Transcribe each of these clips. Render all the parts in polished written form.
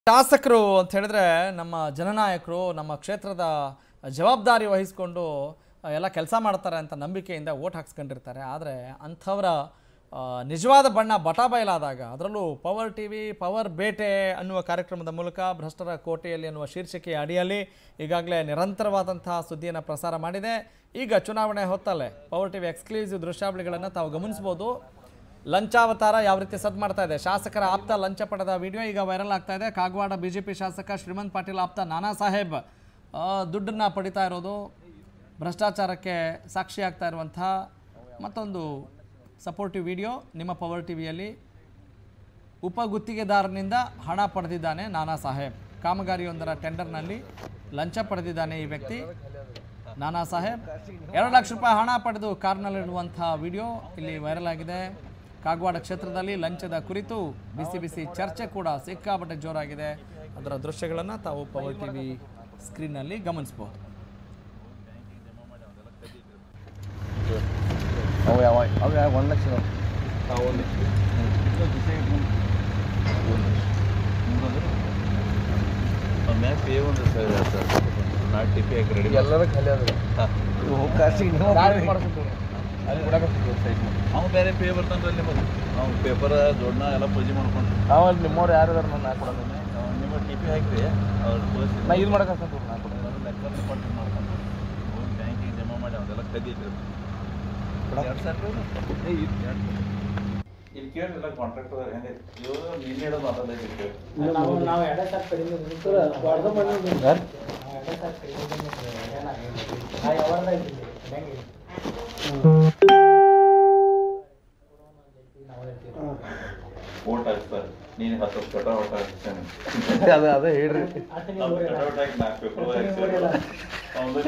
ಶಾಸಕರು ಅಂತ ಹೇಳಿದ್ರೆ ನಮ್ಮ ಜನನಾಯಕರು ನಮ್ಮ ಕ್ಷೇತ್ರದ ಜವಾಬ್ದಾರಿ ವಹಿಸಿಕೊಂಡು ಎಲ್ಲ ಕೆಲಸ ಮಾಡ್ತಾರೆ ಅಂತ ನಂಬಿಕೆಯಿಂದ ವೋಟ್ ಹಾಕ್ಸ್ಕೊಂಡಿರ್ತಾರೆ. ಆದರೆ ಅಂಥವರ ನಿಜವಾದ ಬಣ್ಣ ಬಟಾಬಯಲಾದಾಗ ಅದರಲ್ಲೂ ಪವರ್ ಟಿವಿ ಪವರ್ ಬೇಟೆ ಅನ್ನುವ ಕಾರ್ಯಕ್ರಮದ ಮೂಲಕ ಭ್ರಷ್ಟರ ಕೋಟೆಯಲ್ಲಿ ಅನ್ನುವ ಶೀರ್ಷಿಕೆಯ ಅಡಿಯಲ್ಲಿ ಈಗಾಗಲೇ ನಿರಂತರವಾದಂತಹ ಸುದ್ದಿಯನ್ನು ಪ್ರಸಾರ ಮಾಡಿದೆ. ಈಗ ಚುನಾವಣೆ ಹೊತ್ತಲ್ಲೇ ಪವರ್ ಟಿವಿ ಎಕ್ಸ್ಕ್ಲೂಸಿವ್ ದೃಶ್ಯಾವಳಿಗಳನ್ನು ತಾವು ಗಮನಿಸಬಹುದು. ಲಂಚಾವತಾರ ಯಾವ ರೀತಿ ಸದ್ ಮಾಡ್ತಾ ಇದೆ. ಶಾಸಕರ ಆಪ್ತ ಲಂಚ ಪಡೆದ ವಿಡಿಯೋ ಈಗ ವೈರಲ್ ಆಗ್ತಾ ಇದೆ. ಕಾಗವಾಡ ಬಿಜೆಪಿ ಶಾಸಕ ಶ್ರೀಮಂತ್ ಪಾಟೀಲ್ ಆಪ್ತ ನಾನಾ ಸಾಹೇಬ್ ದುಡ್ಡನ್ನು ಪಡಿತಾ ಇರೋದು ಭ್ರಷ್ಟಾಚಾರಕ್ಕೆ ಸಾಕ್ಷಿ ಆಗ್ತಾ ಇರುವಂಥ ಮತ್ತೊಂದು ಸಪೋರ್ಟಿವ್ ವಿಡಿಯೋ ನಿಮ್ಮ ಪವರ್ ಟಿವಿಯಲ್ಲಿ. ಉಪಗುತ್ತಿಗೆದಾರನಿಂದ ಹಣ ಪಡೆದಿದ್ದಾನೆ ನಾನಾ ಸಾಹೇಬ್. ಕಾಮಗಾರಿಯೊಂದರ ಟೆಂಡರ್ನಲ್ಲಿ ಲಂಚ ಪಡೆದಿದ್ದಾನೆ ಈ ವ್ಯಕ್ತಿ ನಾನಾ ಸಾಹೇಬ್. 2 ಲಕ್ಷ ರೂಪಾಯಿ ಹಣ ಪಡೆದು ಕಾರ್ನಲ್ಲಿರುವಂಥ ವಿಡಿಯೋ ಇಲ್ಲಿ ವೈರಲ್ ಆಗಿದೆ. ಕಾಗವಾಡ ಕ್ಷೇತ್ರದಲ್ಲಿ ಲಂಚದ ಕುರಿತು ಬಿಸಿ ಬಿಸಿ ಚರ್ಚೆ ಕೂಡ ಸಿಕ್ಕಾಪಟ್ಟೆ ಜೋರಾಗಿದೆ. ಅದರ ದೃಶ್ಯಗಳನ್ನು ತಾವು ಪವರ್ ಟಿವಿ ಸ್ಕ್ರೀನ್ನಲ್ಲಿ ಗಮನಿಸಬಹುದು. $1 ಲಕ್ಷ ಎಲ್ಲರೂ ಖಾಲಿ ಅವ ಬೇರೆ ಪೇ ಬರ್ತಾನೆ ನಿಮಗೆ ಅವ್ನು ಪೇಪರ್ ದೊಡ್ಡ ಎಲ್ಲ ಪೂಜೆ ಮಾಡ್ಕೊಂಡು ಅಲ್ಲಿ ನಿಮ್ಮವ್ರು ಯಾರು ಅದಾರ ನಾನು ಹಾಕೊಡೋದು ನಿಮ್ಮ ಟಿ ಪಿ ಹಾಕಿರಿ ಅವ್ರು ತೋರಿಸಿ ನಾ ಇದು ಮಾಡಕ್ಕೆ ಲೆಕ್ಕ ಡಿಪಾರ್ಟ್ಮೆಂಟ್ ಮಾಡ್ಕೊಂಡು ಹೋಗಿ ಬ್ಯಾಂಕಿಗೆ ಜಮಾ ಮಾಡಿ ಅವನ್ನೆಲ್ಲ ಕದೀತಿ ಇಲ್ಲಿ ಕೇಳಿಲ್ಲ ಕಾಂಟ್ರಾಕ್ಟರ್ ಹೆಂಗೆ ಇವರು ನಿನ್ನೆ ಹೇಳೋದು ಮಾತಾಡೋದು ನಾವು 2 ಸಾವಿರ ಕಡಿಮೆ ಓಟ್ ಹಾಕ್ತಾರೆ ನೀನು 10 ಕಟೌಟ್ ಹಾಕ್ತಾನೆ ಅದೇ ಹೇಳ್ರಿ ಕಟೌಟ್ ಹಾಕಿ 4 ಪೇಪರ್ ಅವನು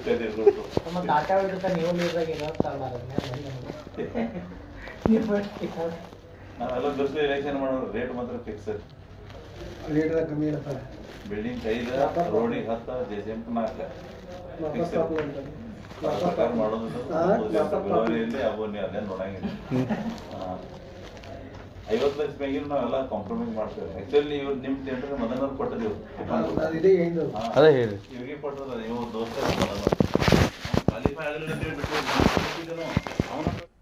ನಾವೆಲ್ಲ ದೋಸ್ತಿ ಎಲೆಕ್ಷನ್ ಮಾಡೋದು ರೇಟ್ ಮಾತ್ರ ಫಿಕ್ಸ್ ರೇಟ್ ಕಮ್ಮಿ ಇರುತ್ತೆ. ಬಿಲ್ಡಿಂಗ್ 5 ರೋಡಿಗೆ 10 ಜೆಜೆಂಟ್ 4 ಫಿಕ್ಸ್ ಸರ್ಕಾರ ಮಾಡೋದು ಬಿಲೋರಿಯಲ್ಲಿ ಅವನ್ನೇ ಅಲ್ಲೇ ನೋಡಂಗಿಲ್ಲ. 50 ಲಕ್ಷ ಮ್ಯಾಗಿನ ನಾವೆಲ್ಲ ಕಾಂಪ್ರಮೈಸ್ ಮಾಡ್ತೇವೆ. ಆಕ್ಚುಲಿ ಇವ್ರು ನಿಮ್ಮ ಟೆಂಡರ್ ಮದನವ್ರು ಕೊಟ್ಟಿದ್ದೀವಿ ಅದೇ ಹೇಳಿ ಇವ್ರಿಗೆ ಕೊಟ್ಟದ ನೀವು ದೋಸ್ತ ಕ್ವಾಲಿಫೈ ಆಗಲಿಲ್ಲ ಅಂತ ಹೇಳ್ಬಿಟ್ಟು ಅವನ